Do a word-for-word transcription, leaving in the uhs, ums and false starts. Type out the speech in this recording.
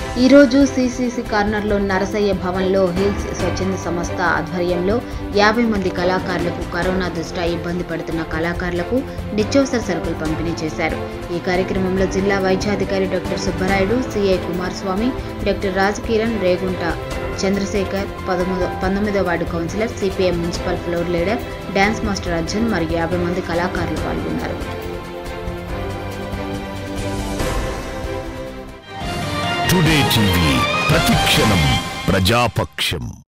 ఈ రోజు సిసిసి కార్నర్లో నరసయ్య భవన్లో హిల్స్ స్వచ్ఛంద సంస్థ ఆధ్వర్యంలో యాభై మంది కళాకారులకు కరోనా దృష్ట్యా ఇబ్బంది పడుతున్న కళాకారులకు నిత్యావసర సరుకులు పంపిణీ చేశారు। ఈ కార్యక్రమంలో జిల్లా వైద్యాధికారి doctor Subbarayudu, CI Kumaraswamy, doctor Rajakiran, Regunta Chandrasekhar, పంతొమ్మిదవ ward councillor, CPM municipal floor leader, dance master Arjun మరియు యాభై మంది కళాకారులు పాల్గొన్నారు। టుడే టీవీ ప్రతిక్షణం ప్రజాపక్షం।